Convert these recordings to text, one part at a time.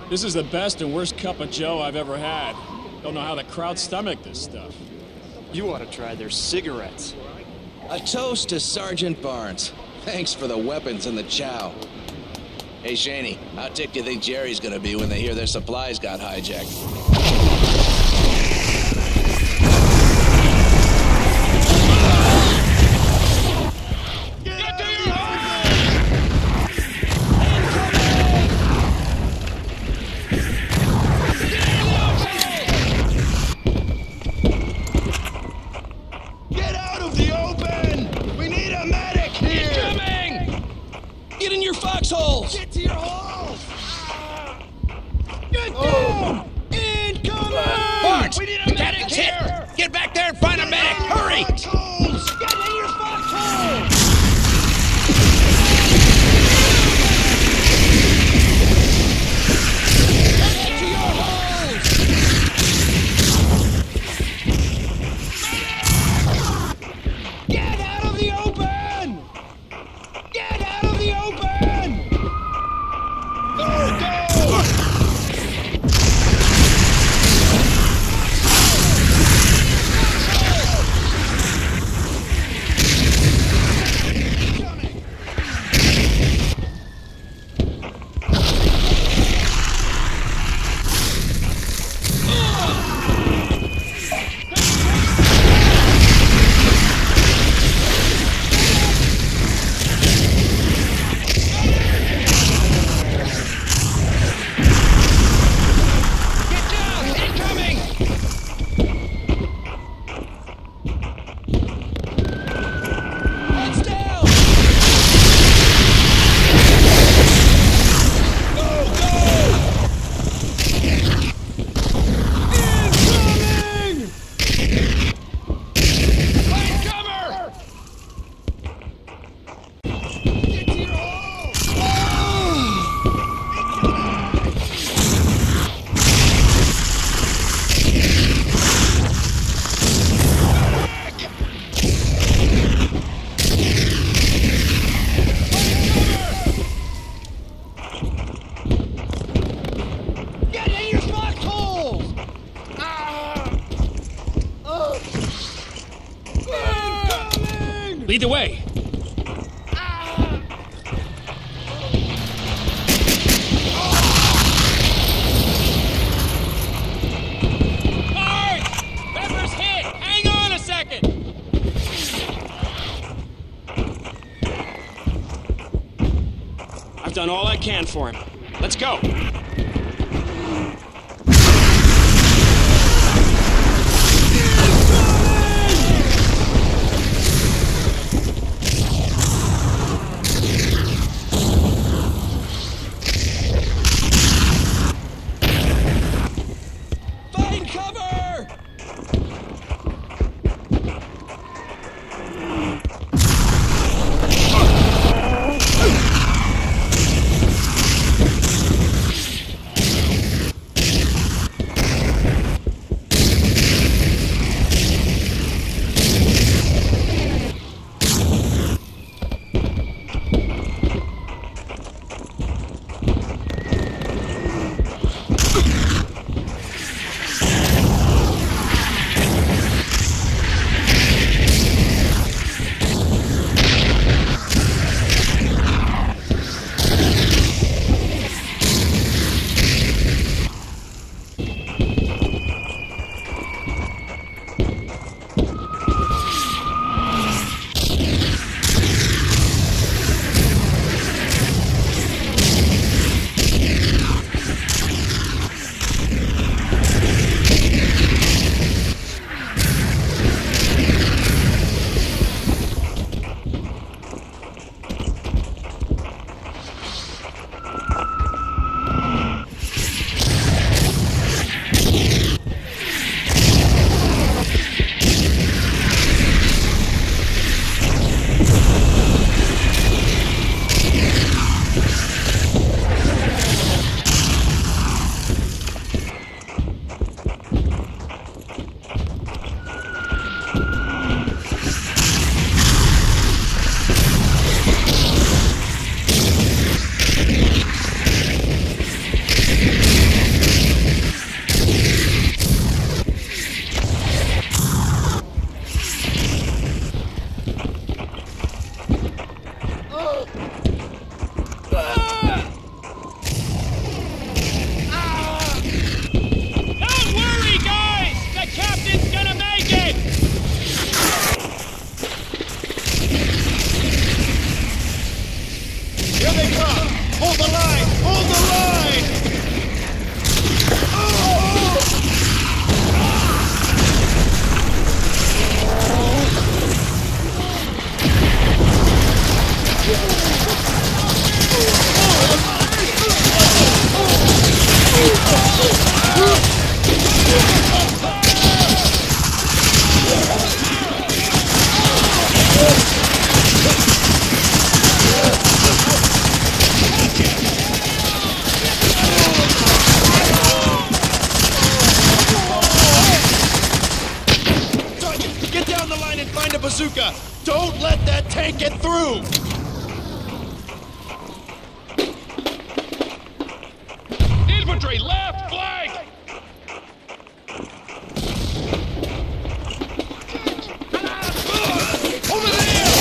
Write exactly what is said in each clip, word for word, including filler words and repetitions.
This is the best and worst cup of joe I've ever had. Don't know how the crowd stomach this stuff. You ought to try their cigarettes. A toast to Sergeant Barnes. Thanks for the weapons and the chow. Hey, Shaney, how ticked do you think Jerry's gonna be when they hear their supplies got hijacked? Foxholes! Get to your holes! Get down! Incoming! Barnes! We need a medic That's here! it! Get back there and find a medic! Hurry! Foxholes! Get in your foxholes! Get to your holes! Get out of the open! Get out of the open! Go, go! Lead the way! Barnes! Pepper's hit! Hang on a second! I've done all I can for him. Let's go! Don't let that tank get through! Infantry, left flank! Over there!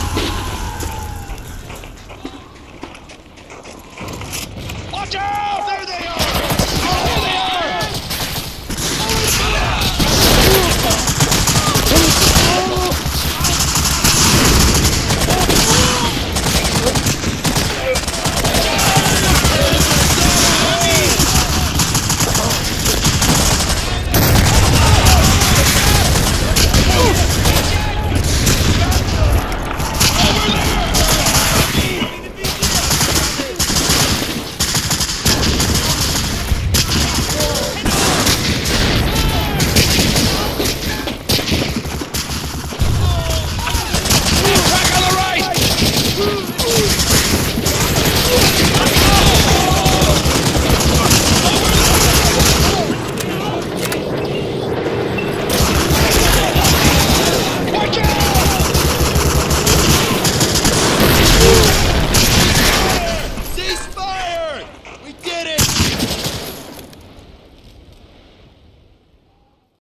Watch out!